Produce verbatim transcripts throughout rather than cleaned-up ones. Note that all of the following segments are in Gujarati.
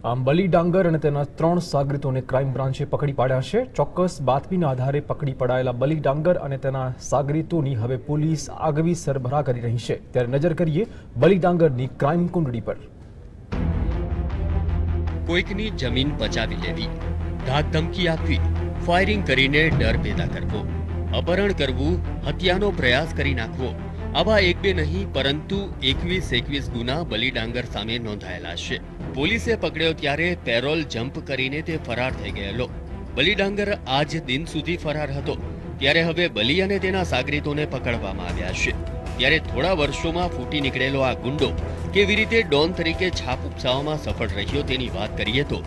આમ બલી ડાંગર અને તેના ત્રણ સાગરીતોને ક્રાઇમ બ્રાન્ચે પકડી પાડ્યા છે। ચોક્કસ બાતમીના આધારે પકડી પડાયેલા બલી ડાંગર અને તેના સાગરીતોની હવે પોલીસ આગવી સરભરા કરી રહી છે। ત્યારે નજર કરીએ બલી ડાંગરની ક્રાઇમ કુંડળી પર। કોઈકની જમીન પચાવી લેવી, ધાક ધમકી આપવી, ફાયરિંગ કરીને ડર પેદા કરવો, અપહરણ કરવું, હત્યાનો પ્રયાસ કરી નાખવો, આવા એક બે નહીં પરંતુ એકવીસ એકવીસ ગુના બલી ડાંગર સામે નોંધાયેલા છે। પોલીસે પકડ્યો ત્યારે પેરોલ જમ્પ કરીને તે ફરાર થઈ ગયેલો। બલી ડાંગર આજ દિન સુધી ફરાર હતો, ત્યારે હવે બલી અને તેના સાગરીતોને પકડવામાં આવ્યા છે। ત્યારે થોડા વર્ષોમાં ફૂટી નીકળેલો આ ગુંડો કેવી રીતે ડોન તરીકે છાપ ઉપસાવવામાં સફળ રહ્યો તેની વાત કરીએ તો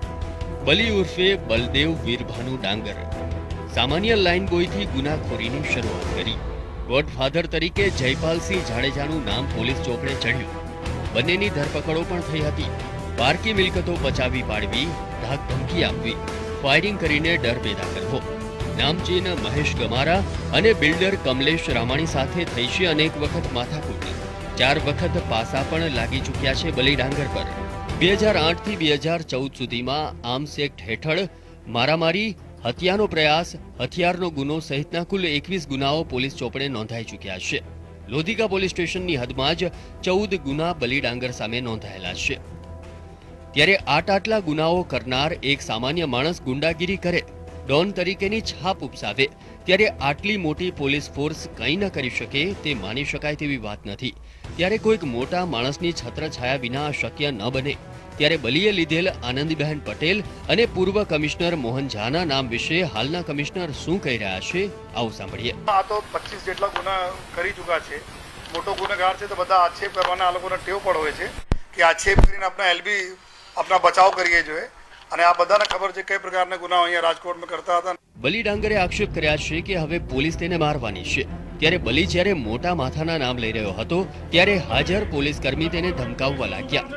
બલી ઉર્ફે બલદેવ વીરભાનુ ડાંગર સામાન્ય લાઇન બોયથી ગુનાખોરીની શરૂઆત કરી। ગોડફાધર તરીકે જયપાલસિંહ જાડેજાનું નામ પોલીસ ચોપડે ચડ્યું। બંનેની ધરપકડો પણ થઈ હતી। પારકી મિલકતો પચાવી પાડવી, ધાક ધમકી આપવી, ફાયરિંગ કરીને ડર પેદા કરવો। નામચીન મહેશ ગમારા અને બિલ્ડર કમલેશ રામાણી સાથે થઈ છે અનેક વખત માથાકૂટ। ચાર વખત પાસા પણ લાગી ચૂક્યા છે બલી ડાંગર પર। બે હજાર આઠ થી બે હજાર ચૌદ સુધીમાં આર્મ્સ એક્ટ હેઠળ મારામારી, હત્યાનો પ્રયાસ, હથિયારનો ગુનો સહિતના કુલ એકવીસ ગુનાઓ પોલીસ ચોપડે નોંધાઈ ચૂક્યા છે। લોધિકા પોલીસ સ્ટેશનની હદમાં જ ચૌદ ગુના બલી ડાંગર સામે નોંધાયેલા છે। ત્યારે આટ આટલા ગુનાઓ કરનાર એક સામાન્ય માણસ ગુંડાગીરી કરે, ડોન તરીકેની છાપ ઉપસાવે, ત્યારે આટલી મોટી પોલીસ ફોર્સ કંઈ ન કરી શકે તે માની શકાય તેવી વાત નથી। ત્યારે કોઈક મોટા માણસની છત્રછાયા વિના શક્ય ન બને। ત્યારે બલીએ લીધેલ આનંદીબહેન પટેલ અને પૂર્વ કમિશનર મોહન ઝાના નામ વિશે હાલના કમિશનર શું કહી રહ્યા છે, આવું સાંભળીએ। આ તો પચીસ જેટલા ગુના કરી ચૂક્યા છે। મોટો ગુનેગાર છે તો બધા આક્ષેપ કરવાના આ લોકોને ટેવ પણ હોય છે કે આક્ષેપ કરીને આપણા એલબી આપણા બચાવ કરીએ જોઈએ અને આ બધાને ખબર છે કઈ પ્રકારના ગુનાઓ અહીંયા રાજકોટમાં કરતા હતા। બલી ડાંગરે આક્ષેપ કર્યા છે કે હવે પોલીસ તેને મારવાની છે। ત્યારે બલી જ્યારે મોટા માથાના નામ લઈ રહ્યો હતો ત્યારે હાજર પોલીસ કર્મી તેને ધમકાવવા લાગ્યા।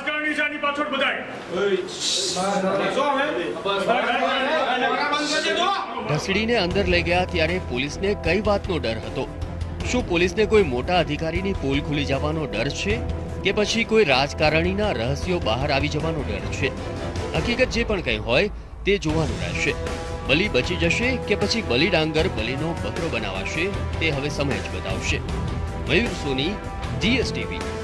ઢસડીને અંદર લઈ ગયા ત્યારે પોલીસને કઈ વાતનો ડર હતો? શું પોલીસને કોઈ મોટા અધિકારીની પોલ ખુલી જવાનો ડર છે કે પછી કોઈ રાજકારણીના રહસ્યો બહાર આવી જવાનો ડર છે? હકીકત જે પણ કંઈ હોય તે જોવાનું રહેશે। બલી બચી જશે કે પછી બલી ડાંગર બલીનો બકરો બનાવાશે તે હવે સમય જ બતાવશે। મયુર સોની, જીએસટીવી।